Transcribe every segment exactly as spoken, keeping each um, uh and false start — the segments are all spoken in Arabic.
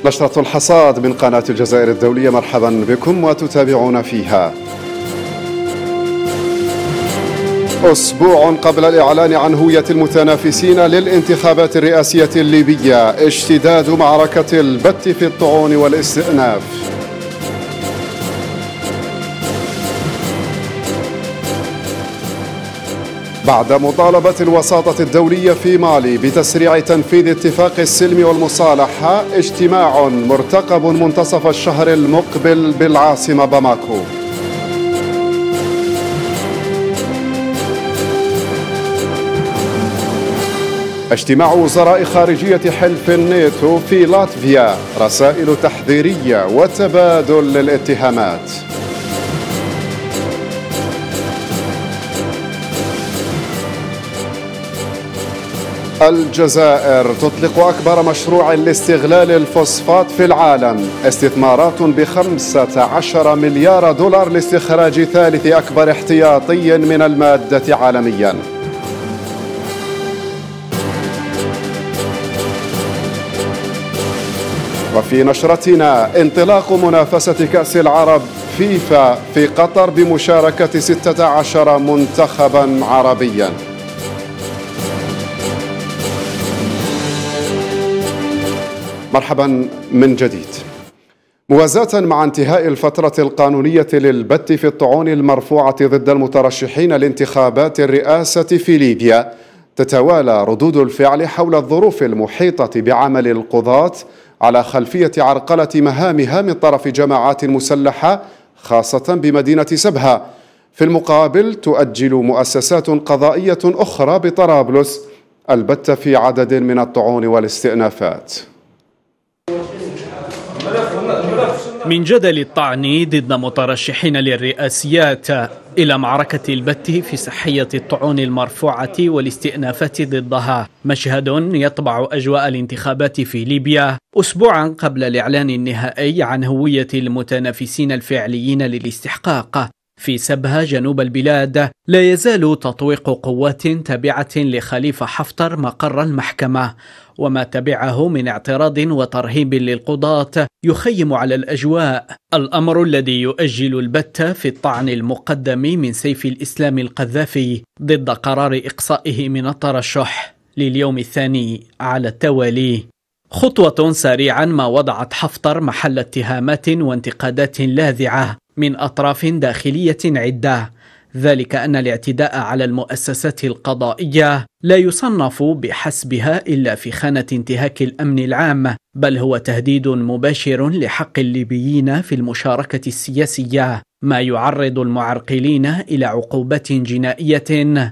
نشرة الحصاد من قناة الجزائر الدولية، مرحبا بكم وتتابعون فيها. أسبوع قبل الإعلان عن هوية المتنافسين للانتخابات الرئاسية الليبية، اشتداد معركة البت في الطعون والاستئناف. بعد مطالبة الوساطة الدولية في مالي بتسريع تنفيذ اتفاق السلم والمصالحة، اجتماع مرتقب منتصف الشهر المقبل بالعاصمة باماكو. اجتماع وزراء خارجية حلف الناتو في لاتفيا، رسائل تحذيرية وتبادل للاتهامات. الجزائر تطلق أكبر مشروع لاستغلال الفوسفات في العالم، استثمارات بخمسة عشر مليار دولار لاستخراج ثالث أكبر احتياطي من المادة عالميا. وفي نشرتنا، انطلاق منافسة كأس العرب فيفا في قطر بمشاركة ستة عشر منتخبا عربيا. مرحبا من جديد. موازاة مع انتهاء الفترة القانونية للبت في الطعون المرفوعة ضد المترشحين لانتخابات الرئاسة في ليبيا، تتوالى ردود الفعل حول الظروف المحيطة بعمل القضاة على خلفية عرقلة مهامها من طرف جماعات مسلحة، خاصة بمدينة سبها. في المقابل، تؤجل مؤسسات قضائية أخرى بطرابلس البت في عدد من الطعون والاستئنافات. من جدل الطعن ضد مترشحين للرئاسيات إلى معركة البت في سحية الطعون المرفوعة والاستئنافات ضدها، مشهد يطبع أجواء الانتخابات في ليبيا أسبوعا قبل الإعلان النهائي عن هوية المتنافسين الفعليين للاستحقاق. في سبها جنوب البلاد لا يزال تطويق قوات تابعة لخليفة حفتر مقر المحكمة، وما تبعه من اعتراض وترهيب للقضاة يخيم على الأجواء، الأمر الذي يؤجل البت في الطعن المقدم من سيف الإسلام القذافي ضد قرار إقصائه من الترشح لليوم الثاني على التوالي. خطوة سريعا ما وضعت حفتر محل اتهامات وانتقادات لاذعة من أطراف داخلية عدة، ذلك أن الاعتداء على المؤسسات القضائية لا يصنف بحسبها إلا في خانة انتهاك الأمن العام، بل هو تهديد مباشر لحق الليبيين في المشاركة السياسية، ما يعرض المعرقلين إلى عقوبات جنائية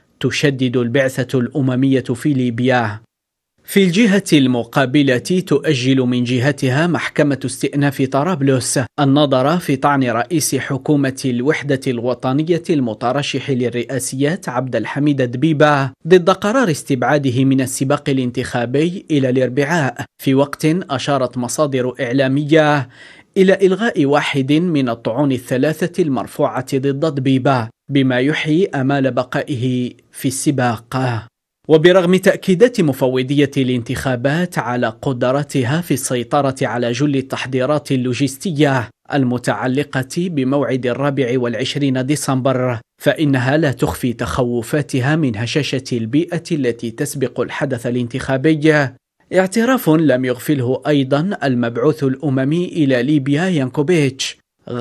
تشدد البعثة الأممية في ليبيا. في الجهة المقابلة، تؤجل من جهتها محكمة استئناف طرابلس النظر في طعن رئيس حكومة الوحدة الوطنية المترشح للرئاسيات عبد الحميد دبيبة ضد قرار استبعاده من السباق الانتخابي إلى الأربعاء، في وقت أشارت مصادر إعلامية إلى إلغاء واحد من الطعون الثلاثة المرفوعة ضد دبيبة، بما يحيي آمال بقائه في السباق. وبرغم تأكيدات مفوضية الانتخابات على قدرتها في السيطرة على جل التحضيرات اللوجستية المتعلقة بموعد الرابع والعشرين ديسمبر، فإنها لا تخفي تخوفاتها من هشاشة البيئة التي تسبق الحدث الانتخابي، اعتراف لم يغفله أيضا المبعوث الأممي إلى ليبيا يانكوبيتش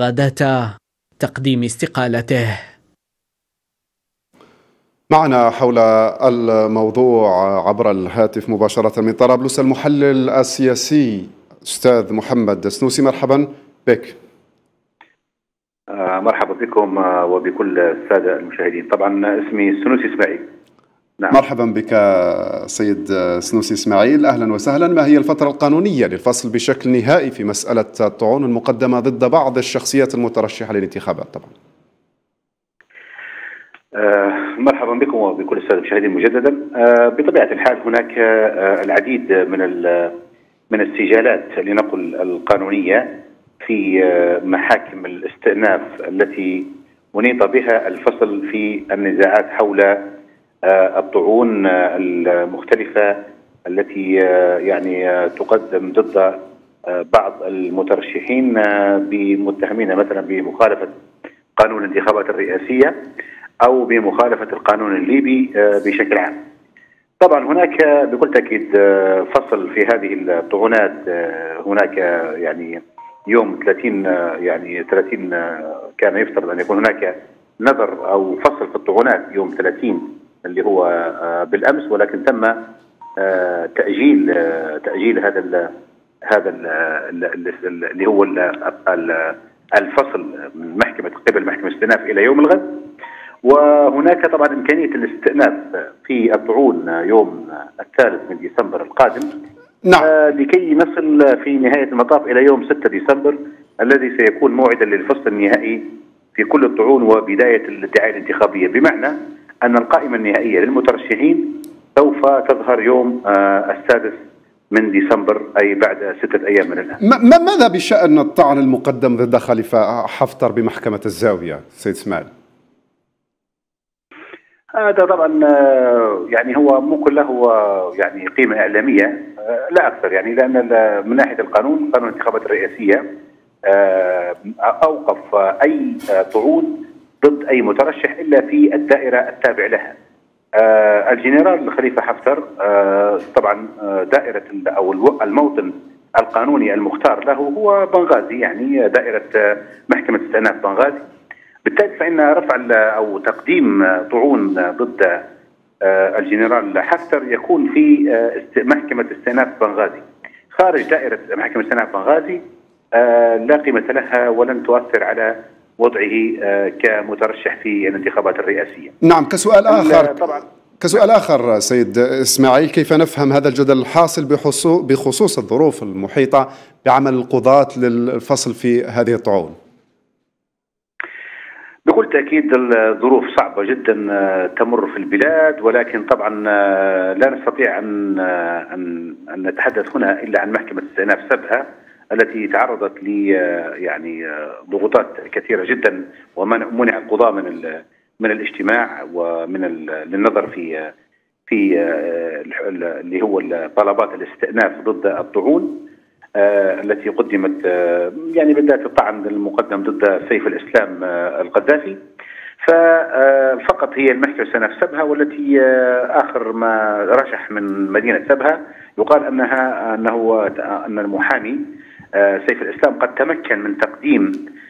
غداة تقديم استقالته. معنا حول الموضوع عبر الهاتف مباشرة من طرابلس المحلل السياسي أستاذ محمد سنوسي، مرحبا بك. آه مرحبا بكم وبكل السادة المشاهدين. طبعا اسمي سنوسي إسماعيل. نعم. مرحبا بك سيد سنوسي إسماعيل، أهلا وسهلا. ما هي الفترة القانونية للفصل بشكل نهائي في مسألة الطعون المقدمة ضد بعض الشخصيات المترشحة للانتخابات؟ طبعا آه مرحبا بكم وبكل السادة المشاهدين مجددا. آه بطبيعة الحال هناك آه العديد من من السجالات لنقل القانونية في آه محاكم الاستئناف التي منيط بها الفصل في النزاعات حول آه الطعون آه المختلفة التي آه يعني آه تقدم ضد بعض المترشحين بمتهمين مثلا بمخالفة قانون الانتخابات الرئاسية أو بمخالفة القانون الليبي بشكل عام. طبعا هناك بكل تأكيد فصل في هذه الطعونات. هناك يعني يوم ثلاثين يعني ثلاثين كان يفترض أن يكون هناك نظر أو فصل في الطعونات يوم ثلاثين اللي هو بالأمس، ولكن تم تأجيل تأجيل هذا ال هذا ال اللي هو الفصل من محكمة قبل محكمة الاستئناف إلى يوم الغد. وهناك طبعا إمكانية الاستئناف في الطعون يوم الثالث من ديسمبر القادم. نعم. آه لكي نصل في نهاية المطاف إلى يوم ستة ديسمبر الذي سيكون موعدا للفصل النهائي في كل الطعون وبداية الادعاء الانتخابية، بمعنى أن القائمة النهائية للمترشحين سوف تظهر يوم آه السادس من ديسمبر، أي بعد ستة أيام من الآن. ماذا بشأن الطعن المقدم ضد خليفة حفتر بمحكمة الزاوية سيد إسماعيل؟ هذا طبعا يعني هو ممكن له يعني قيمة إعلامية لا أكثر، يعني لأن من ناحية القانون قانون الانتخابات الرئاسية أوقف أي طعون ضد أي مرشح إلا في الدائرة التابع لها. الجنرال خليفة حفتر طبعا دائرة أو الموطن القانوني المختار له هو بنغازي، يعني دائرة محكمة استئناف بنغازي. بالتالي فإن رفع أو تقديم طعون ضد الجنرال حفتر يكون في محكمة استئناف بنغازي خارج دائرة محكمة استئناف بنغازي، لا قيمة لها ولن تؤثر على وضعه كمترشح في الانتخابات الرئاسية. نعم. كسؤال آخر طبعا كسؤال آخر سيد إسماعيل، كيف نفهم هذا الجدل الحاصل بخصوص الظروف المحيطة بعمل القضاة للفصل في هذه الطعون؟ بكل تأكيد الظروف صعبة جدا تمر في البلاد، ولكن طبعا لا نستطيع أن أن نتحدث هنا إلا عن محكمة استئناف سبها التي تعرضت ل يعني ضغوطات كثيرة جدا، ومنع القضاة من من الاجتماع ومن للنظر في في اللي هو طلبات الاستئناف ضد الطعون التي قدمت، يعني بالذات الطعن المقدم ضد سيف الإسلام القذافي. ففقط هي المحكمة استئناف سبها والتي آخر ما رشح من مدينة سبها يقال أنها أنه أن المحامي سيف الإسلام قد تمكن من تقديم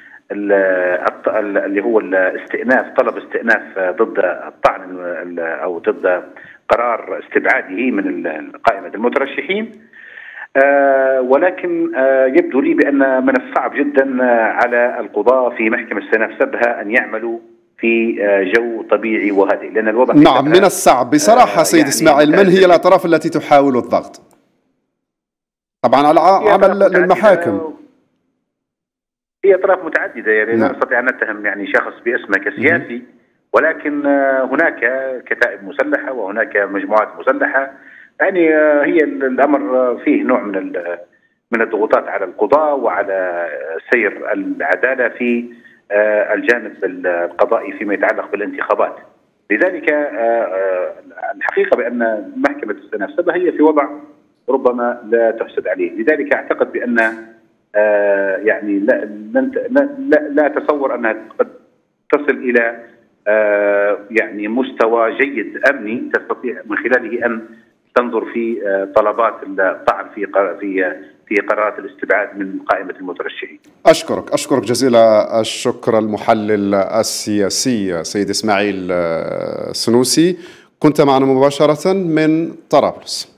اللي هو الاستئناف طلب استئناف ضد الطعن أو ضد قرار استبعاده من قائمة المترشحين. آه ولكن آه يبدو لي بأن من الصعب جدا على القضاة في محكمة استئناف سبها أن يعملوا في آه جو طبيعي وهادئ، لأن الوضع نعم من الصعب بصراحة. آه سيد يعني إسماعيل، من هي الأطراف التي تحاول الضغط؟ طبعا على عمل للمحاكم. هي أطراف متعددة، يعني لا نستطيع أن نتهم يعني شخص باسمه كسياسي، ولكن آه هناك كتائب مسلحة وهناك مجموعات مسلحة، يعني هي الأمر فيه نوع من من الضغوطات على القضاة وعلى سير العدالة في الجانب القضائي فيما يتعلق بالانتخابات. لذلك الحقيقة بأن محكمة استئناف سبها هي في وضع ربما لا تحسد عليه. لذلك أعتقد بأن يعني لا لا لا أتصور أنها قد تصل إلى يعني مستوى جيد أمني تستطيع من خلاله أن تنظر في طلبات الطعن في في في قرارات الاستبعاد من قائمة المترشحين. أشكرك أشكرك جزيل الشكر المحلل السياسي سيد إسماعيل السنوسي، كنت معنا مباشرة من طرابلس.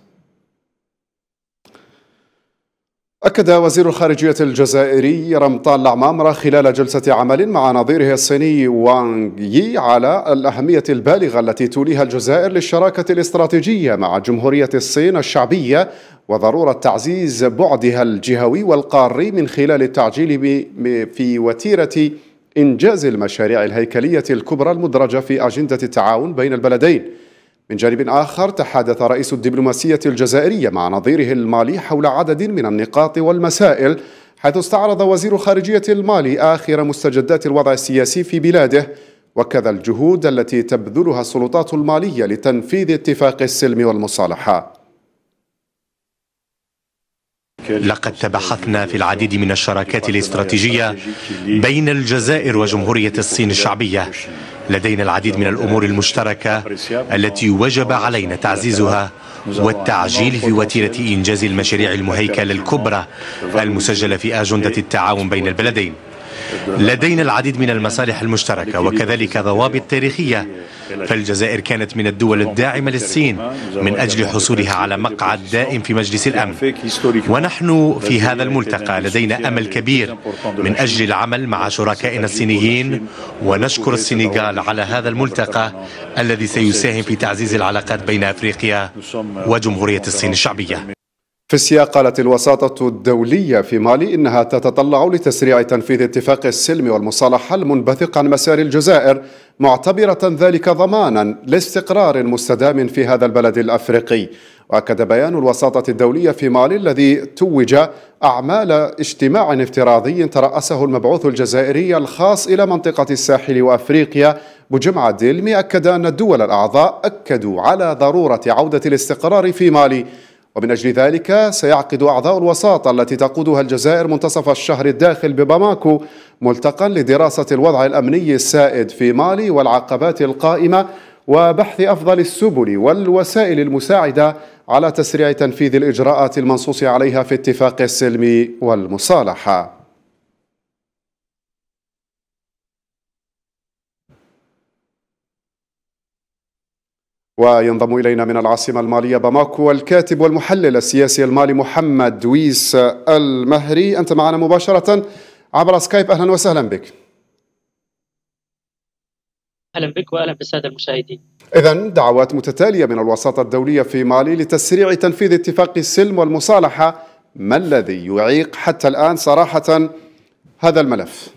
أكد وزير الخارجية الجزائري رمضان العمامرة خلال جلسة عمل مع نظيره الصيني وانغ يي على الأهمية البالغة التي توليها الجزائر للشراكة الاستراتيجية مع جمهورية الصين الشعبية، وضرورة تعزيز بعدها الجهوي والقاري من خلال التعجيل في وتيرة إنجاز المشاريع الهيكلية الكبرى المدرجة في أجندة التعاون بين البلدين. من جانب آخر، تحدث رئيس الدبلوماسية الجزائرية مع نظيره المالي حول عدد من النقاط والمسائل، حيث استعرض وزير خارجية المالي آخر مستجدات الوضع السياسي في بلاده، وكذا الجهود التي تبذلها السلطات المالية لتنفيذ اتفاق السلم والمصالحة. لقد تبحثنا في العديد من الشراكات الاستراتيجية بين الجزائر وجمهورية الصين الشعبية. لدينا العديد من الأمور المشتركة التي وجب علينا تعزيزها والتعجيل في وتيرة إنجاز المشاريع المهيكلة الكبرى المسجلة في أجندة التعاون بين البلدين. لدينا العديد من المصالح المشتركة وكذلك ضوابط تاريخية، فالجزائر كانت من الدول الداعمة للصين من أجل حصولها على مقعد دائم في مجلس الأمن. ونحن في هذا الملتقى لدينا أمل كبير من أجل العمل مع شركائنا الصينيين، ونشكر السنغال على هذا الملتقى الذي سيساهم في تعزيز العلاقات بين أفريقيا وجمهورية الصين الشعبية. في السياق قالت الوساطة الدولية في مالي إنها تتطلع لتسريع تنفيذ اتفاق السلم والمصالحة المنبثق عن مسار الجزائر، معتبرة ذلك ضمانا لاستقرار مستدام في هذا البلد الأفريقي. وأكد بيان الوساطة الدولية في مالي الذي توج أعمال اجتماع افتراضي ترأسه المبعوث الجزائري الخاص إلى منطقة الساحل وأفريقيا بجمعة دلمي، أكد أن الدول الأعضاء أكدوا على ضرورة عودة الاستقرار في مالي، ومن أجل ذلك سيعقد أعضاء الوساطة التي تقودها الجزائر منتصف الشهر الداخل بباماكو ملتقى لدراسة الوضع الأمني السائد في مالي والعقبات القائمة، وبحث أفضل السبل والوسائل المساعدة على تسريع تنفيذ الإجراءات المنصوص عليها في اتفاق السلم والمصالحة. وينضم إلينا من العاصمة المالية باماكو الكاتب والمحلل السياسي المالي محمد ويس المهري. أنت معنا مباشرة عبر سكايب، أهلا وسهلا بك. أهلا بك وأهلا بالسادة المشاهدين. إذن دعوات متتالية من الوساطة الدولية في مالي لتسريع تنفيذ اتفاق السلم والمصالحة، ما الذي يعيق حتى الآن صراحة هذا الملف؟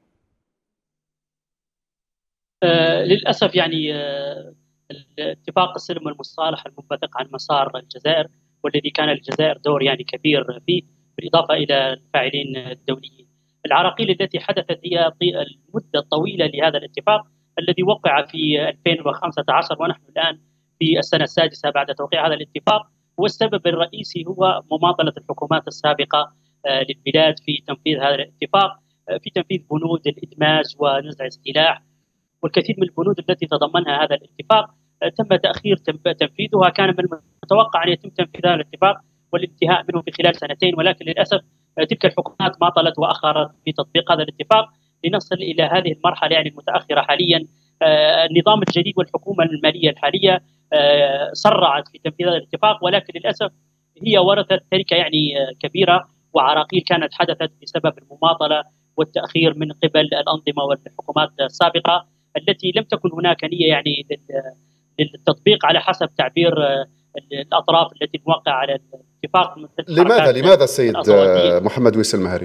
آه للأسف يعني آه اتفاق السلم والمصالحة المنبثق عن مسار الجزائر، والذي كان الجزائر دور يعني كبير فيه، بالإضافة إلى الفاعلين الدوليين. العراقيل التي حدثت هي المدة الطويلة لهذا الاتفاق الذي وقع في ألفين وخمسة عشر، ونحن الآن في السنة السادسة بعد توقيع هذا الاتفاق. والسبب الرئيسي هو مماطلة الحكومات السابقة للبلاد في تنفيذ هذا الاتفاق، في تنفيذ بنود الإدماج ونزع السلاح والكثير من البنود التي تضمنها هذا الاتفاق تم تأخير تنفيذها. كان من المتوقع أن يتم تنفيذ هذا الاتفاق والانتهاء منه في خلال سنتين، ولكن للأسف تلك الحكومات ماطلت وأخرت في تطبيق هذا الاتفاق لنصل إلى هذه المرحلة يعني المتأخرة حاليا. النظام الجديد والحكومة المالية الحالية سرعت في تنفيذ هذا الاتفاق، ولكن للأسف هي ورثت تركة يعني كبيرة وعراقيل كانت حدثت بسبب المماطلة والتأخير من قبل الأنظمة والحكومات السابقة التي لم تكن هناك نية يعني للتطبيق على حسب تعبير الأطراف التي موقعة على الاتفاق. لماذا لماذا السيد محمد ويس المهري؟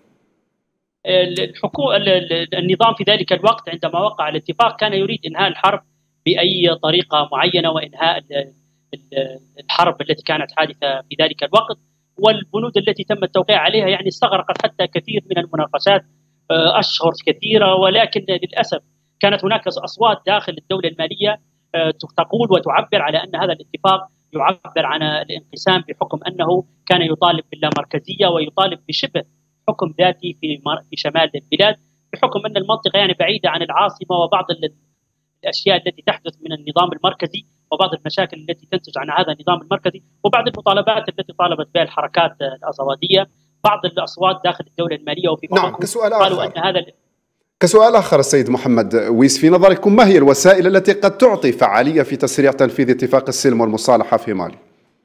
الحكومة النظام في ذلك الوقت عندما وقع الاتفاق كان يريد إنهاء الحرب بأي طريقة معينة وإنهاء الحرب التي كانت حادثة في ذلك الوقت، والبنود التي تم التوقيع عليها يعني استغرقت حتى كثير من المناقشات أشهر كثيرة، ولكن للأسف كانت هناك أصوات داخل الدولة المالية تقول وتعبر على أن هذا الاتفاق يعبر عن الانقسام، بحكم أنه كان يطالب باللامركزية ويطالب بشبه حكم ذاتي في في شمال البلاد، بحكم أن المنطقة يعني بعيدة عن العاصمة وبعض الأشياء التي تحدث من النظام المركزي وبعض المشاكل التي تنتج عن هذا النظام المركزي وبعض المطالبات التي طالبت بها الحركات الأزوادية. بعض الأصوات داخل الدولة المالية وفي نعم. كسؤال قالوا آخر. أن هذا كسؤال آخر السيد محمد ويس، في نظركم ما هي الوسائل التي قد تعطي فعالية في تسريع تنفيذ اتفاق السلم والمصالحة في مالي؟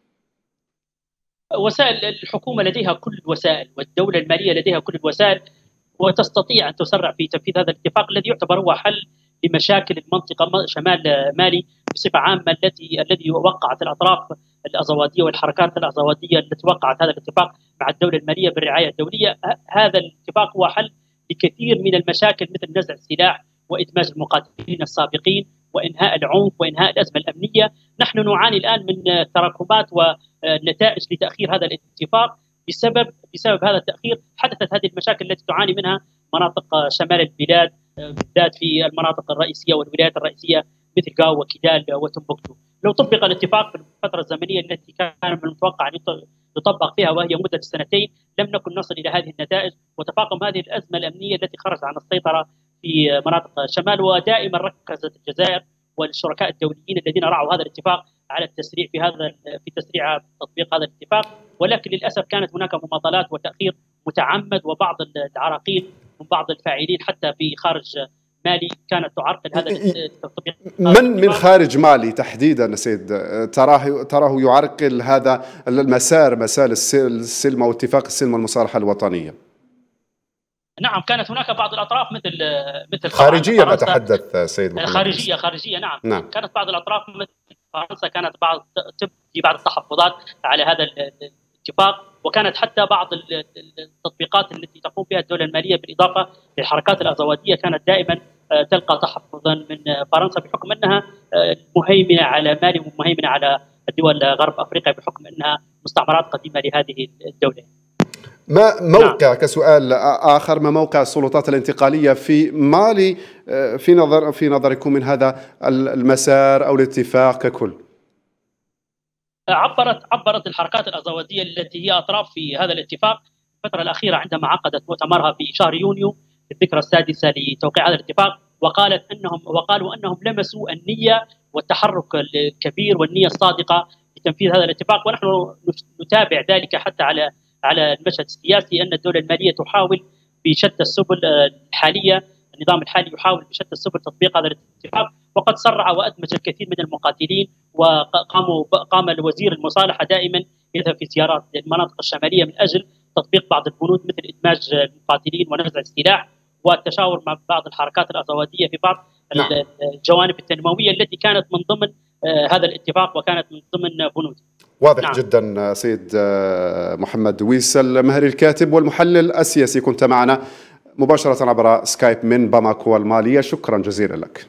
وسائل الحكومة لديها كل الوسائل والدولة المالية لديها كل الوسائل، وتستطيع أن تسرع في تنفيذ هذا الاتفاق الذي يعتبر هو حل لمشاكل المنطقة شمال مالي بصفة عامة، التي الذي وقعت الأطراف الأزوادية والحركات الأزوادية التي وقعت هذا الاتفاق مع الدولة المالية بالرعاية الدولية. هذا الاتفاق هو حل لكثير من المشاكل مثل نزع السلاح وإدماج المقاتلين السابقين وإنهاء العنف وإنهاء الأزمة الأمنية. نحن نعاني الآن من تراكمات ونتائج لتأخير هذا الاتفاق بسبب بسبب هذا التأخير. حدثت هذه المشاكل التي تعاني منها مناطق شمال البلاد بالذات في المناطق الرئيسية والولايات الرئيسية مثل غاو وكيدال وتمبكتو. لو طبق الاتفاق في الفترة الزمنية التي كان من المتوقع أن يطبق فيها وهي مدة سنتين لم نكن نصل إلى هذه النتائج، وتفاقم هذه الأزمة الأمنية التي خرجت عن السيطرة في مناطق الشمال. ودائما ركزت الجزائر والشركاء الدوليين الذين رعوا هذا الاتفاق على التسريع في هذا في تسريع تطبيق هذا الاتفاق، ولكن للأسف كانت هناك مماطلات وتأخير متعمد وبعض العراقيل من بعض الفاعلين حتى في خارج مالي كانت تعرقل هذا التطبيق. من من خارج مالي تحديدا سيد تراه تراه يعرقل هذا المسار مسار السلم او اتفاق السلم والمصالحه الوطنيه؟ نعم، كانت هناك بعض الاطراف مثل مثل خارجيه بتحدث سيد محمد. خارجيه خارجيه نعم. نعم كانت بعض الاطراف مثل فرنسا كانت بعض تبدي بعض التحفظات على هذا الاتفاق، وكانت حتى بعض التطبيقات التي تقوم بها الدوله الماليه بالاضافه للحركات الازواديه كانت دائما تلقى تحفظا من فرنسا بحكم انها مهيمنه على مالي ومهيمنه على الدول غرب افريقيا بحكم انها مستعمرات قديمه لهذه الدوله. ما موقع نعم. كسؤال آخر، ما موقع السلطات الانتقالية في مالي في نظر في نظركم من هذا المسار أو الاتفاق ككل؟ عبرت عبرت الحركات الأزوادية التي هي أطراف في هذا الاتفاق الفترة الأخيرة عندما عقدت مؤتمرها في شهر يونيو الذكرى السادسة لتوقيع هذا الاتفاق، وقالت أنهم وقالوا أنهم لمسوا النية والتحرك الكبير والنية الصادقة لتنفيذ هذا الاتفاق، ونحن نتابع ذلك حتى على على المشهد السياسي أن الدولة المالية تحاول بشتى السبل الحالية، النظام الحالي يحاول بشتى السبل تطبيق هذا الاتفاق، وقد سرع وأدمج الكثير من المقاتلين، وقاموا قام الوزير المصالحة دائما يذهب في زيارات للمناطق الشمالية من أجل تطبيق بعض البنود مثل إدماج المقاتلين ونزع السلاح والتشاور مع بعض الحركات الأزوادية في بعض نعم. الجوانب التنموية التي كانت من ضمن هذا الاتفاق وكانت من ضمن بنوده. واضح نعم. جدا سيد محمد ويس المهري الكاتب والمحلل السياسي، كنت معنا مباشرة عبر سكايب من باماكو المالية، شكرا جزيلا لك.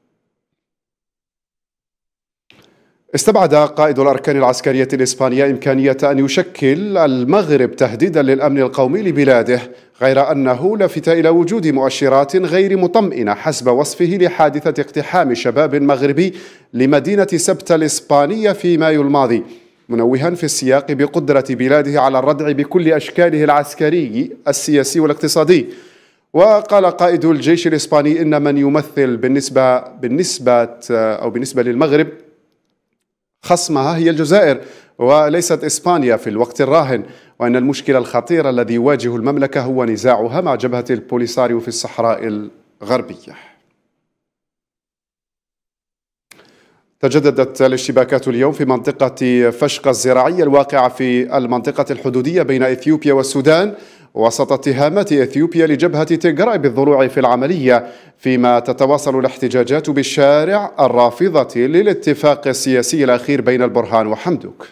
استبعد قائد الأركان العسكرية الإسبانية إمكانية أن يشكل المغرب تهديدا للأمن القومي لبلاده، غير أنه لفت إلى وجود مؤشرات غير مطمئنة حسب وصفه لحادثة اقتحام شباب مغربي لمدينة سبتة الإسبانية في مايو الماضي، منوها في السياق بقدرة بلاده على الردع بكل أشكاله العسكري السياسي والاقتصادي. وقال قائد الجيش الإسباني إن من يمثل بالنسبة بالنسبة أو بالنسبة للمغرب خصمها هي الجزائر وليست إسبانيا في الوقت الراهن، وأن المشكل الخطير الذي يواجه المملكة هو نزاعها مع جبهة البوليساريو في الصحراء الغربية. تجددت الاشتباكات اليوم في منطقة فشقة الزراعية الواقعة في المنطقة الحدودية بين إثيوبيا والسودان وسط اتهامات إثيوبيا لجبهة تيغراي بالضلوع في العملية، فيما تتواصل الاحتجاجات بالشارع الرافضة للاتفاق السياسي الأخير بين البرهان وحمدوك.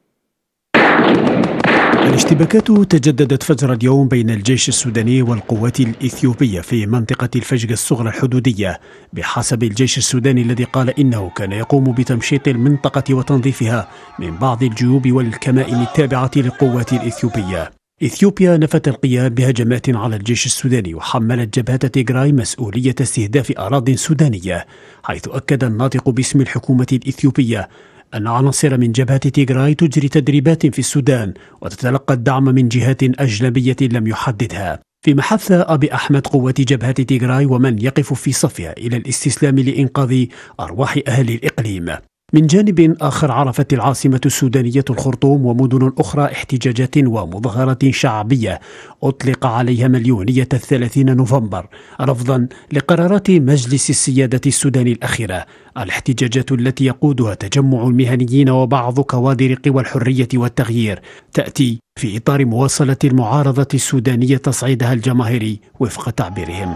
الاشتباكات تجددت فجر اليوم بين الجيش السوداني والقوات الإثيوبية في منطقة الفشق الصغرى الحدودية، بحسب الجيش السوداني الذي قال إنه كان يقوم بتمشيط المنطقة وتنظيفها من بعض الجيوب والكمائن التابعة للقوات الإثيوبية. إثيوبيا نفت القيام بهجمات على الجيش السوداني، وحملت جبهة تيغراي مسؤولية استهداف أراضٍ سودانية، حيث أكد الناطق باسم الحكومة الإثيوبية أن عناصر من جبهة تيغراي تجري تدريبات في السودان وتتلقى الدعم من جهات أجنبية لم يحددها، فيما حث أبي أحمد قوات جبهة تيغراي ومن يقف في صفها إلى الاستسلام لإنقاذ أرواح أهل الإقليم. من جانب آخر، عرفت العاصمة السودانية الخرطوم ومدن أخرى احتجاجات ومظاهرات شعبية أطلق عليها مليونية الثلاثين نوفمبر رفضا لقرارات مجلس السيادة السوداني الأخيرة. الاحتجاجات التي يقودها تجمع المهنيين وبعض كوادر قوى الحرية والتغيير تأتي في إطار مواصلة المعارضة السودانية تصعيدها الجماهيري وفق تعبيرهم.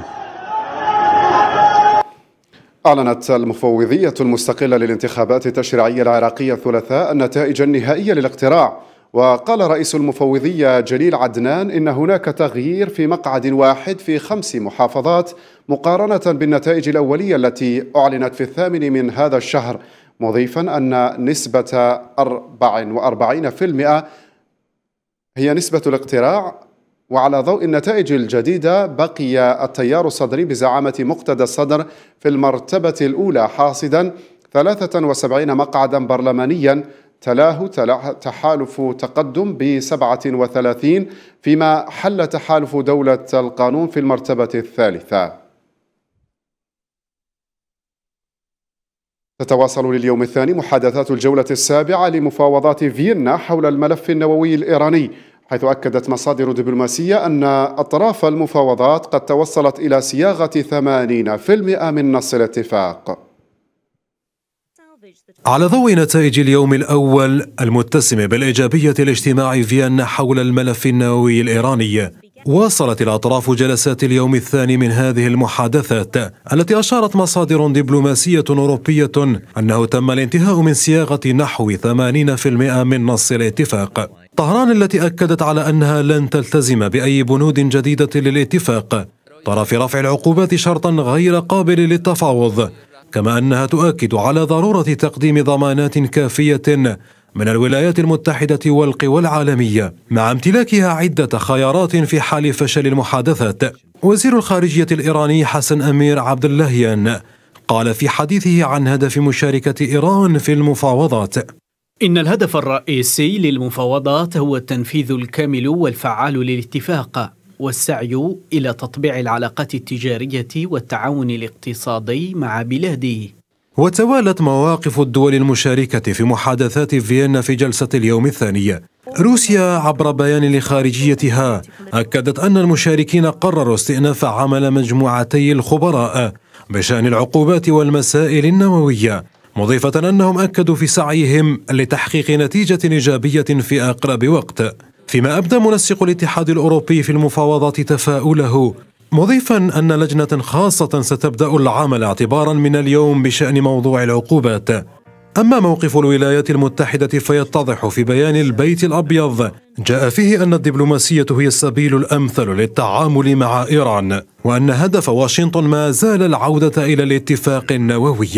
أعلنت المفوضية المستقلة للانتخابات التشريعية العراقية الثلاثاء النتائج النهائية للاقتراع، وقال رئيس المفوضية جليل عدنان إن هناك تغيير في مقعد واحد في خمس محافظات مقارنة بالنتائج الأولية التي أعلنت في الثامن من هذا الشهر، مضيفا أن نسبة أربعة وأربعين بالمئة هي نسبة الاقتراع. وعلى ضوء النتائج الجديدة، بقي التيار الصدري بزعامة مقتدى الصدر في المرتبة الأولى حاصدا ثلاثة وسبعين مقعدا برلمانيا تلاه تحالف تقدم ب سبعة وثلاثين، فيما حل تحالف دولة القانون في المرتبة الثالثة. تتواصل لليوم الثاني محادثات الجولة السابعة لمفاوضات فيينا حول الملف النووي الإيراني، حيث أكدت مصادر دبلوماسية أن أطراف المفاوضات قد توصلت إلى صياغة ثمانين بالمئة من نص الاتفاق. على ضوء نتائج اليوم الأول المتسم بالإيجابية لاجتماع فيينا حول الملف النووي الإيراني، واصلت الأطراف جلسات اليوم الثاني من هذه المحادثات، التي أشارت مصادر دبلوماسية أوروبية أنه تم الانتهاء من صياغة نحو ثمانين بالمئة من نص الاتفاق. طهران التي أكدت على أنها لن تلتزم بأي بنود جديدة للاتفاق ترى في رفع العقوبات شرطا غير قابل للتفاوض، كما أنها تؤكد على ضرورة تقديم ضمانات كافية من الولايات المتحدة والقوى العالمية، مع امتلاكها عدة خيارات في حال فشل المحادثات. وزير الخارجية الإيراني حسن أمير عبد اللهيان قال في حديثه عن هدف مشاركة إيران في المفاوضات: إن الهدف الرئيسي للمفاوضات هو التنفيذ الكامل والفعال للاتفاق، والسعي إلى تطبيع العلاقات التجارية والتعاون الاقتصادي مع بلاده. وتوالت مواقف الدول المشاركة في محادثات فيينا في جلسة اليوم الثانية. روسيا عبر بيان لخارجيتها أكدت أن المشاركين قرروا استئناف عمل مجموعتي الخبراء بشأن العقوبات والمسائل النووية، مضيفة أنهم أكدوا في سعيهم لتحقيق نتيجة إيجابية في أقرب وقت. فيما أبدى منسق الاتحاد الأوروبي في المفاوضات تفاؤله، مضيفا أن لجنة خاصة ستبدأ العمل اعتبارا من اليوم بشأن موضوع العقوبات. أما موقف الولايات المتحدة فيتضح في بيان البيت الأبيض، جاء فيه أن الدبلوماسية هي السبيل الأمثل للتعامل مع إيران، وأن هدف واشنطن ما زال العودة إلى الاتفاق النووي.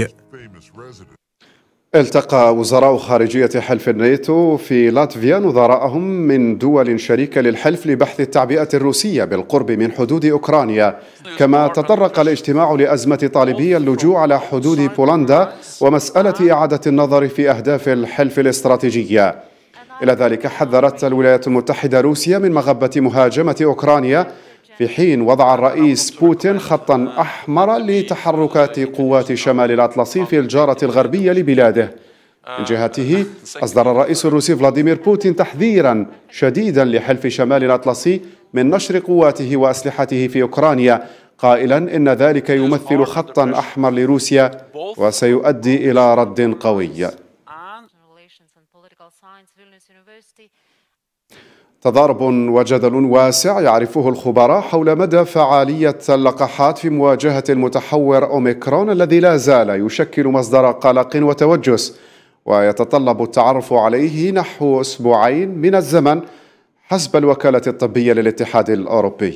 التقى وزراء خارجية حلف الناتو في لاتفيا نظراءهم من دول شريكة للحلف لبحث التعبئة الروسية بالقرب من حدود أوكرانيا، كما تطرق الاجتماع لأزمة طالبي اللجوء على حدود بولندا ومسألة إعادة النظر في أهداف الحلف الاستراتيجية. إلى ذلك حذرت الولايات المتحدة روسيا من مغبة مهاجمة أوكرانيا، في حين وضع الرئيس بوتين خطا أحمر لتحركات قوات شمال الأطلسي في الجارة الغربية لبلاده. من جهته أصدر الرئيس الروسي فلاديمير بوتين تحذيرا شديدا لحلف شمال الأطلسي من نشر قواته وأسلحته في أوكرانيا، قائلا إن ذلك يمثل خطا أحمر لروسيا وسيؤدي إلى رد قوي. تضارب وجدل واسع يعرفه الخبراء حول مدى فعالية اللقاحات في مواجهة المتحور أوميكرون الذي لا زال يشكل مصدر قلق وتوجس، ويتطلب التعرف عليه نحو أسبوعين من الزمن حسب الوكالة الطبية للاتحاد الأوروبي.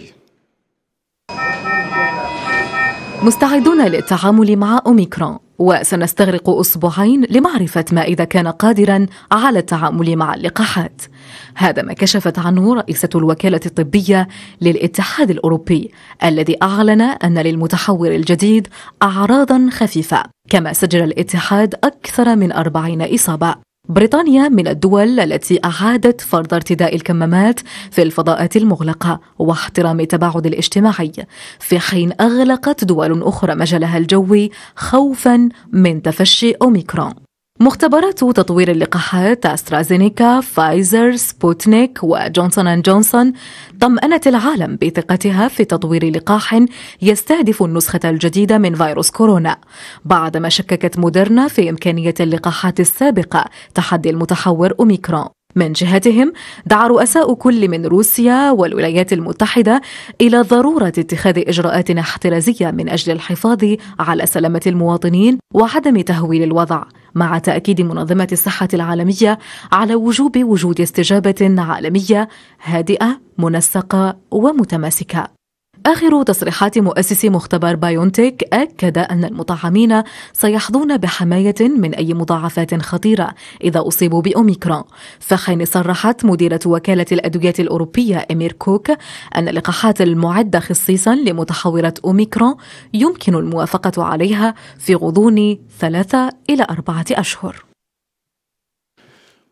مستعدون للتعامل مع أوميكرون، وسنستغرق أسبوعين لمعرفة ما إذا كان قادرا على التعامل مع اللقاحات. هذا ما كشفت عنه رئيسة الوكالة الطبية للاتحاد الأوروبي، الذي أعلن أن للمتحور الجديد أعراضا خفيفة، كما سجل الاتحاد أكثر من أربعين إصابة. بريطانيا من الدول التي أعادت فرض ارتداء الكمامات في الفضاءات المغلقة واحترام التباعد الاجتماعي، في حين أغلقت دول أخرى مجالها الجوي خوفا من تفشي أوميكرون. مختبرات تطوير اللقاحات أسترازينيكا، فايزر، سبوتنيك وجونسون أند جونسون طمأنت العالم بثقتها في تطوير لقاح يستهدف النسخة الجديدة من فيروس كورونا، بعدما شككت موديرنا في إمكانية اللقاحات السابقة تحدي المتحور أوميكرون. من جهتهم دعا رؤساء كل من روسيا والولايات المتحدة إلى ضرورة اتخاذ إجراءات احترازية من أجل الحفاظ على سلامة المواطنين وعدم تهويل الوضع، مع تأكيد منظمة الصحة العالمية على وجوب وجود استجابة عالمية هادئة منسقة ومتماسكة. آخر تصريحات مؤسس مختبر بايونتيك أكد أن المطعمين سيحظون بحماية من أي مضاعفات خطيرة إذا أصيبوا بأوميكرون، فحين صرحت مديرة وكالة الأدوية الأوروبية إمير كوك أن اللقاحات المعدة خصيصا لمتحورة أوميكرون يمكن الموافقة عليها في غضون ثلاثة إلى أربعة أشهر.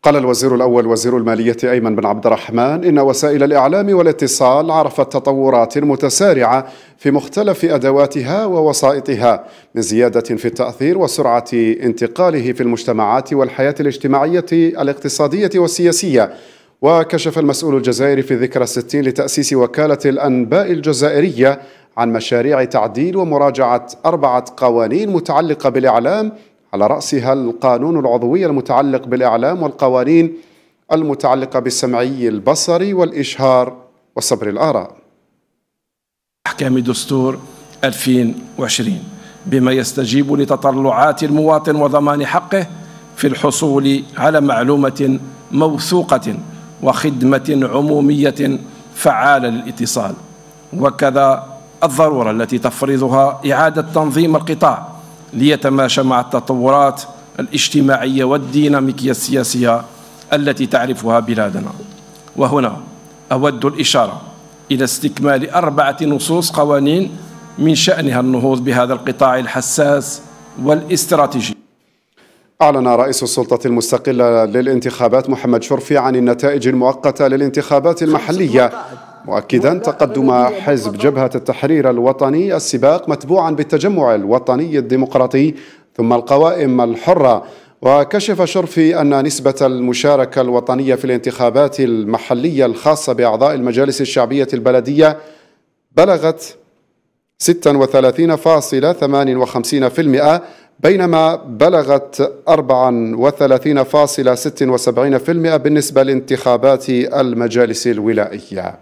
قال الوزير الأول وزير المالية أيمن بن عبد الرحمن إن وسائل الإعلام والاتصال عرفت تطورات متسارعة في مختلف أدواتها ووسائطها من زيادة في التأثير وسرعة انتقاله في المجتمعات والحياة الاجتماعية الاقتصادية والسياسية. وكشف المسؤول الجزائري في ذكرى الستين لتأسيس وكالة الأنباء الجزائرية عن مشاريع تعديل ومراجعة أربعة قوانين متعلقة بالإعلام، على رأسها القانون العضوي المتعلق بالإعلام والقوانين المتعلقة بالسمعي البصري والإشهار وصبر الآراء. أحكام دستور ألفين وعشرين بما يستجيب لتطلعات المواطن وضمان حقه في الحصول على معلومة موثوقة وخدمة عمومية فعالة للاتصال، وكذا الضرورة التي تفرضها إعادة تنظيم القطاع ليتماشى مع التطورات الاجتماعية والديناميكية السياسية التي تعرفها بلادنا. وهنا أود الإشارة إلى استكمال أربعة نصوص قوانين من شأنها النهوض بهذا القطاع الحساس والاستراتيجي. أعلن رئيس السلطة المستقلة للانتخابات محمد شرفي عن النتائج المؤقتة للانتخابات المحلية، مؤكدا تقدم حزب جبهة التحرير الوطني السباق متبوعا بالتجمع الوطني الديمقراطي ثم القوائم الحرة. وكشف شرفي أن نسبة المشاركة الوطنية في الانتخابات المحلية الخاصة بأعضاء المجالس الشعبية البلدية بلغت ستة وثلاثين فاصلة ثمانية وخمسين بالمئة، بينما بلغت أربعة وثلاثين فاصلة ستة وسبعين بالمئة بالنسبة لانتخابات المجالس الولائية.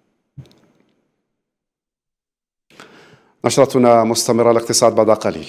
نشرتنا مستمرة، الاقتصاد بعد قليل.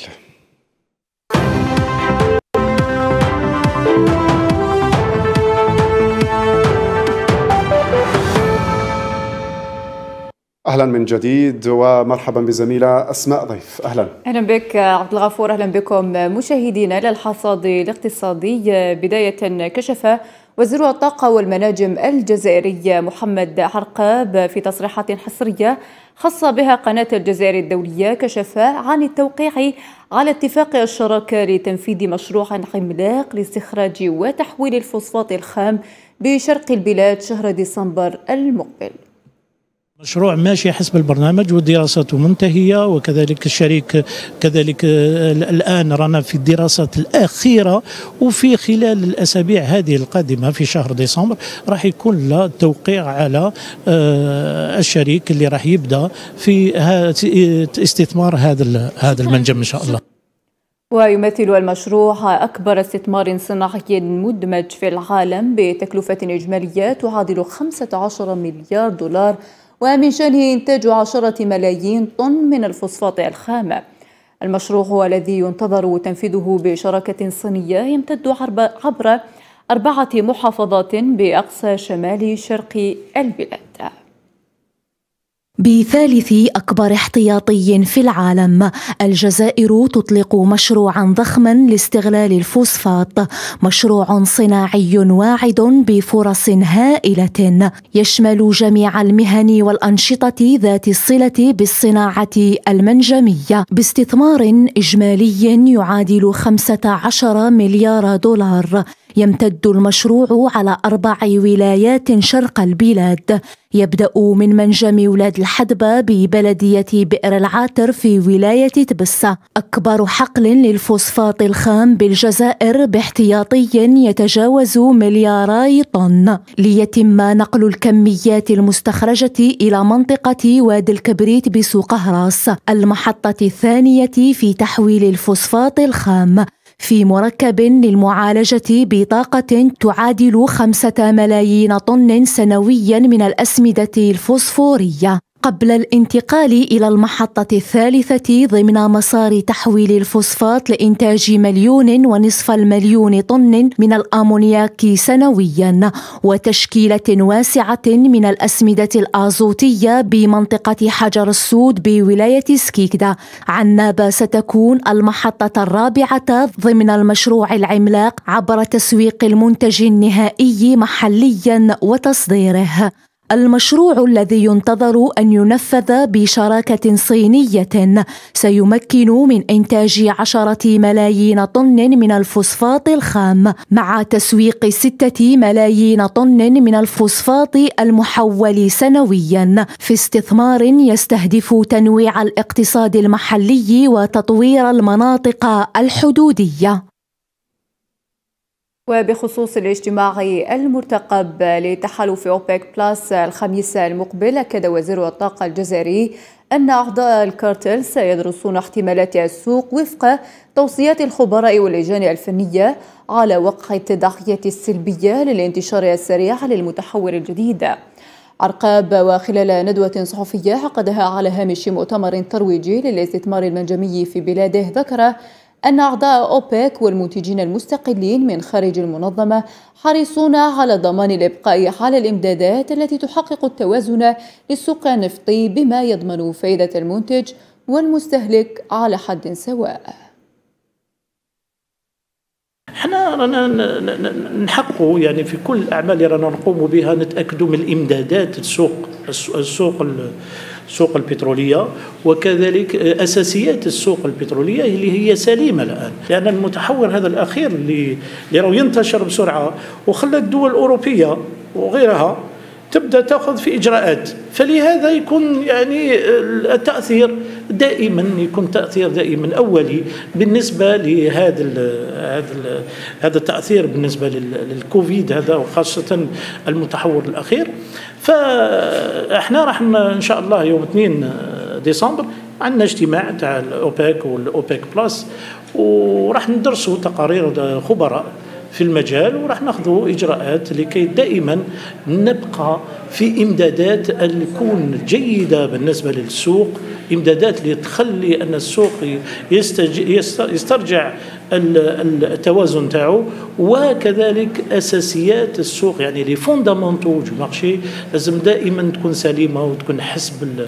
أهلا من جديد ومرحبا بزميلة أسماء ضيف. أهلا أهلا بك عبد الغفور، أهلا بكم مشاهدينا. للحصاد الاقتصادي بداية، كشف وزير الطاقة والمناجم الجزائري محمد عرقاب في تصريحات حصرية خاصة بها قناة الجزائر الدولية، كشف عن التوقيع على اتفاق الشراكة لتنفيذ مشروع عملاق لاستخراج وتحويل الفوسفات الخام بشرق البلاد شهر ديسمبر المقبل. مشروع ماشي حسب البرنامج والدراسات منتهية، وكذلك الشريك كذلك الآن رانا في الدراسات الأخيرة، وفي خلال الأسابيع هذه القادمة في شهر ديسمبر راح يكون له توقيع على الشريك اللي راح يبدأ في استثمار هذا هذا المنجم إن شاء الله. ويمثل المشروع أكبر استثمار صناعي مدمج في العالم بتكلفة إجمالية تعادل خمسة عشر مليار دولار، ومن شأنه إنتاج عشرة ملايين طن من الفوسفات الخام. المشروع هو الذي ينتظر تنفيذه بشراكة صينية يمتد عبر أربعة محافظات بأقصى شمال شرق البلاد. بثالث أكبر احتياطي في العالم، الجزائر تطلق مشروعا ضخما لاستغلال الفوسفات، مشروع صناعي واعد بفرص هائلة يشمل جميع المهن والأنشطة ذات الصلة بالصناعة المنجمية، باستثمار إجمالي يعادل خمسة عشر مليار دولار. يمتد المشروع على أربع ولايات شرق البلاد، يبدأ من منجم ولاد الحدبة ببلدية بئر العاتر في ولاية تبسة، أكبر حقل للفوسفات الخام بالجزائر باحتياطي يتجاوز ملياري طن، ليتم نقل الكميات المستخرجة إلى منطقة وادي الكبريت بسوق هراس، المحطة الثانية في تحويل الفوسفات الخام في مركب للمعالجة بطاقة تعادل خمسة ملايين طن سنويا من الأسمدة الفوسفورية، قبل الانتقال إلى المحطة الثالثة ضمن مسار تحويل الفوسفات لإنتاج مليون ونصف المليون طن من الأمونياك سنويا، وتشكيلة واسعة من الأسمدة الآزوتية بمنطقة حجر السود بولاية سكيكدا. عنابة ستكون المحطة الرابعة ضمن المشروع العملاق عبر تسويق المنتج النهائي محليا وتصديره. المشروع الذي ينتظر أن ينفذ بشراكة صينية سيمكن من إنتاج عشرة ملايين طن من الفوسفات الخام مع تسويق ستة ملايين طن من الفوسفات المحول سنويا في استثمار يستهدف تنويع الاقتصاد المحلي وتطوير المناطق الحدودية. وبخصوص الاجتماع المرتقب لتحالف أوبك بلاس الخميس المقبل، أكد وزير الطاقة الجزائري أن أعضاء الكارتل سيدرسون احتمالات السوق وفق توصيات الخبراء واللجان الفنية على وقع التداعيات السلبية للانتشار السريع للمتحور الجديد. عرقاب وخلال ندوة صحفية عقدها على هامش مؤتمر ترويجي للاستثمار المنجمي في بلاده، ذكر أن أعضاء أوبك والمنتجين المستقلين من خارج المنظمة حريصون على ضمان الإبقاء على الإمدادات التي تحقق التوازن للسوق النفطي بما يضمن فائدة المنتج والمستهلك على حد سواء. احنا رانا نحققوا يعني في كل الأعمال اللي رانا نقوم بها نتأكدوا من الإمدادات السوق السوق السوق البترولية، وكذلك أساسيات السوق البترولية اللي هي سليمة الآن، لأن المتحور هذا الأخير اللي اللي ينتشر بسرعة وخلى الدول الأوروبية وغيرها تبدأ تأخذ في إجراءات، فلهذا يكون يعني التأثير دائما يكون تأثير دائما أولي بالنسبة لهذا هذا هذا التأثير بالنسبة للكوفيد هذا، وخاصة المتحور الأخير. فاحنا راح ان شاء الله يوم اثنين ديسمبر عندنا اجتماع تاع الاوبك والاوبك بلس، وراح ندرسوا تقارير خبراء في المجال، وراح ناخذوا اجراءات لكي دائما نبقى في امدادات اللي تكون جيده بالنسبه للسوق، امدادات اللي تخلي ان السوق يسترجع التوازن تاعو، وكذلك اساسيات السوق يعني لي فوندامونتو دو مارشي لازم دائما تكون سليمه وتكون حسب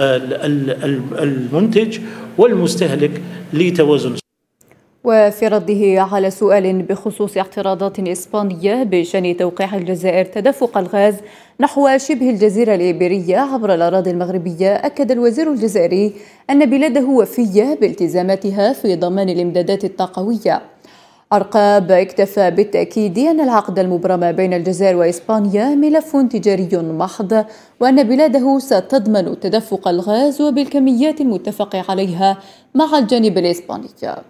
المنتج والمستهلك لتوازن. وفي رده على سؤال بخصوص اعتراضات إسبانية بشأن توقيع الجزائر تدفق الغاز نحو شبه الجزيرة الإيبيرية عبر الأراضي المغربية، أكد الوزير الجزائري أن بلاده وفية بالتزاماتها في ضمان الإمدادات الطاقوية. عرقاب اكتفى بالتأكيد أن العقد المبرم بين الجزائر وإسبانيا ملف تجاري محض، وأن بلاده ستضمن تدفق الغاز وبالكميات المتفق عليها مع الجانب الإسباني.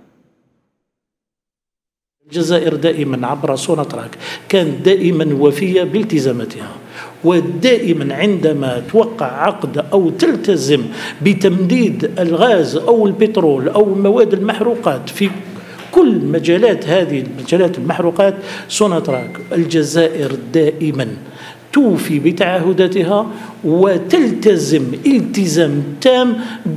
الجزائر دائما عبر سوناتراك كانت دائما وفية بالتزاماتها، ودائما عندما توقع عقد أو تلتزم بتمديد الغاز أو البترول أو المواد المحروقات في كل مجالات هذه المجالات المحروقات، سوناتراك الجزائر دائما توفي بتعهداتها وتلتزم التزام تام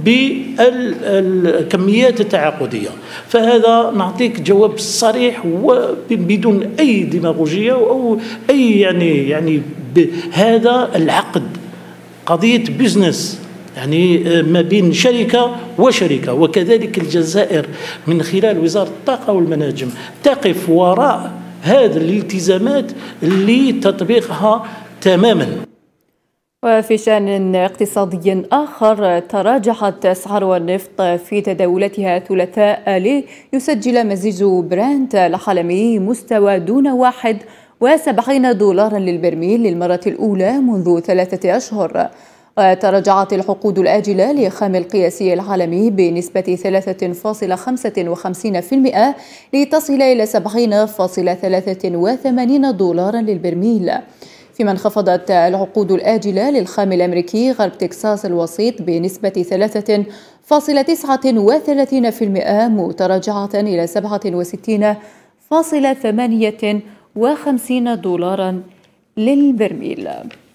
بالكميات التعاقدية. فهذا نعطيك جواب صريح وبدون أي ديماغوجية أو أي يعني يعني هذا العقد قضية بيزنس يعني ما بين شركة وشركة، وكذلك الجزائر من خلال وزارة الطاقة والمناجم تقف وراء هذه الالتزامات لتطبيقها تماما. وفي شأن اقتصادي آخر، تراجعت أسعار النفط في تداولاتها الثلاثاء ليسجل مزيج برنت العالمي مستوى دون واحد وسبعين دولارا للبرميل للمرة الأولى منذ ثلاثة أشهر. وتراجعت العقود الآجلة لخام القياسي العالمي بنسبة ثلاثة فاصلة خمسة وخمسين بالمئة لتصل إلى سبعين فاصلة ثلاثة وثمانين دولارا للبرميل، فيما انخفضت العقود الآجلة للخام الأمريكي غرب تكساس الوسيط بنسبة ثلاثة فاصلة تسعة وثلاثين بالمئة متراجعة إلى سبعة وستين فاصلة ثمانية وخمسين دولارا للبرميل.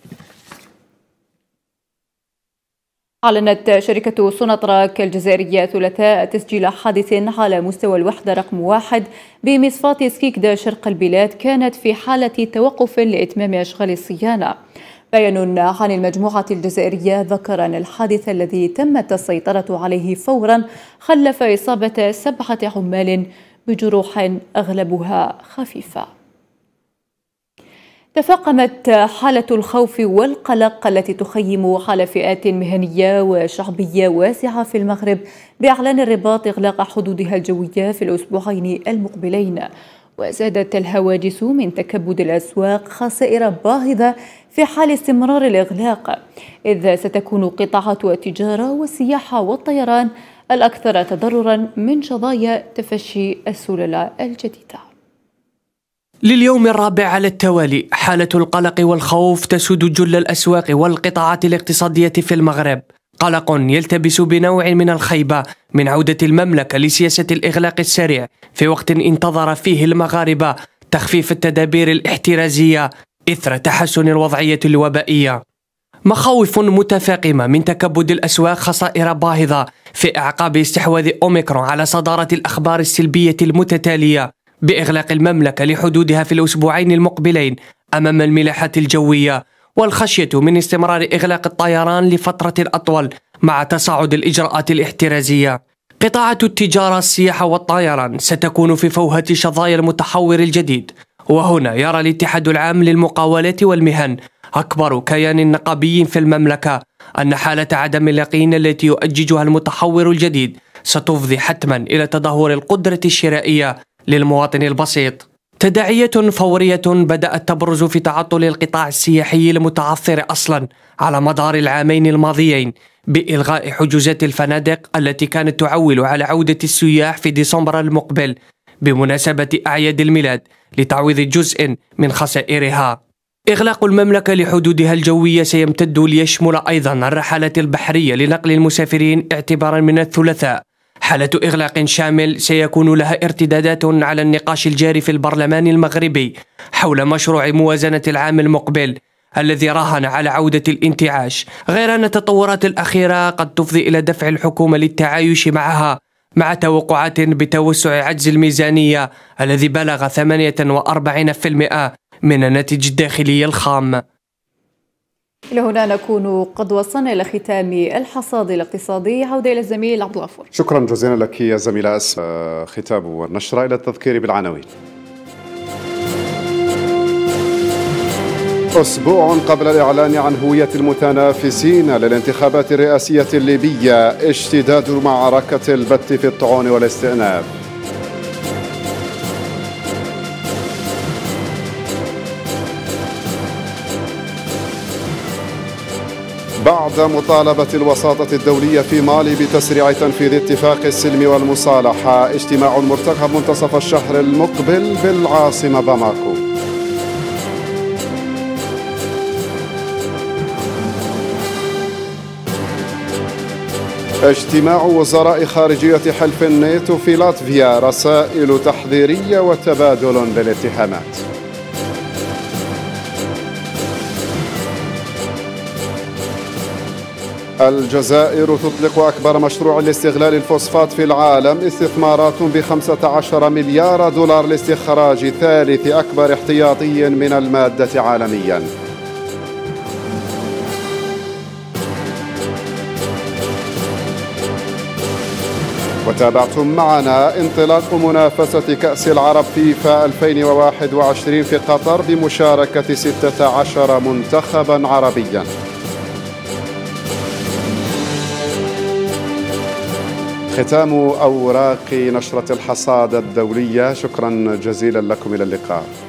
أعلنت شركة سوناتراك الجزائرية ثلاثاء تسجيل حادث على مستوى الوحدة رقم واحد بمصفاة سكيكدا شرق البلاد كانت في حالة توقف لإتمام أشغال الصيانة. بيان عن المجموعة الجزائرية ذكر أن الحادث الذي تمت السيطرة عليه فورا خلف إصابة سبعة عمال بجروح أغلبها خفيفة. تفاقمت حالة الخوف والقلق التي تخيم حال فئات مهنية وشعبية واسعة في المغرب بإعلان الرباط إغلاق حدودها الجوية في الأسبوعين المقبلين. وزادت الهواجس من تكبد الأسواق خسائر باهظة في حال استمرار الإغلاق، إذ ستكون قطاعات التجارة والسياحة والطيران الأكثر تضررا من قضايا تفشي السلالة الجديدة. لليوم الرابع على التوالي حالة القلق والخوف تسود جل الأسواق والقطاعات الاقتصادية في المغرب، قلق يلتبس بنوع من الخيبة من عودة المملكة لسياسة الإغلاق السريع في وقت انتظر فيه المغاربة تخفيف التدابير الاحترازية إثر تحسن الوضعية الوبائية. مخاوف متفاقمة من تكبد الأسواق خسائر باهظة في أعقاب استحواذ أوميكرون على صدارة الأخبار السلبية المتتالية بإغلاق المملكة لحدودها في الأسبوعين المقبلين أمام الملاحة الجوية، والخشية من استمرار إغلاق الطيران لفترة أطول مع تصاعد الإجراءات الاحترازية. قطاعات التجارة السياحة والطيران ستكون في فوهة شظايا المتحور الجديد، وهنا يرى الاتحاد العام للمقاولات والمهن أكبر كيان نقابي في المملكة أن حالة عدم اليقين التي يؤججها المتحور الجديد ستفضي حتما إلى تدهور القدرة الشرائية للمواطن البسيط. تداعيات فورية بدأت تبرز في تعطل القطاع السياحي المتعثر أصلا على مدار العامين الماضيين بإلغاء حجوزات الفنادق التي كانت تعول على عودة السياح في ديسمبر المقبل بمناسبة أعياد الميلاد لتعويض جزء من خسائرها. إغلاق المملكة لحدودها الجوية سيمتد ليشمل أيضا الرحلات البحرية لنقل المسافرين اعتبارا من الثلاثاء. حالة إغلاق شامل سيكون لها ارتدادات على النقاش الجاري في البرلمان المغربي حول مشروع موازنة العام المقبل الذي راهن على عودة الانتعاش، غير أن التطورات الأخيرة قد تفضي إلى دفع الحكومة للتعايش معها مع توقعات بتوسع عجز الميزانية الذي بلغ ثمانية وأربعين بالمئة من الناتج الداخلي الخام. إلى هنا نكون قد وصلنا إلى ختام الحصاد الاقتصادي. عودة إلى الزميل عبد الغفور. شكرا جزيلا لك يا زميلة أس. ختام النشرة إلى التذكير بالعناوين. أسبوع قبل الإعلان عن هوية المتنافسين للانتخابات الرئاسية الليبية، اشتداد معركة البت في الطعون والاستئناف. بعد مطالبة الوساطة الدولية في مالي بتسريع تنفيذ اتفاق السلم والمصالحة، اجتماع مرتقب منتصف الشهر المقبل بالعاصمة باماكو. اجتماع وزراء خارجية حلف الناتو في لاتفيا، رسائل تحذيرية وتبادل للاتهامات. الجزائر تطلق أكبر مشروع لاستغلال الفوسفات في العالم، استثمارات بخمسة عشر مليار دولار لاستخراج ثالث أكبر احتياطي من المادة عالميا. وتابعتم معنا انطلاق منافسة كأس العرب فيفا ألفين وواحد وعشرين في قطر بمشاركة ستة عشر منتخبا عربيا. ختام أوراق نشرة الحصاد الدولية. شكرا جزيلا لكم، إلى اللقاء.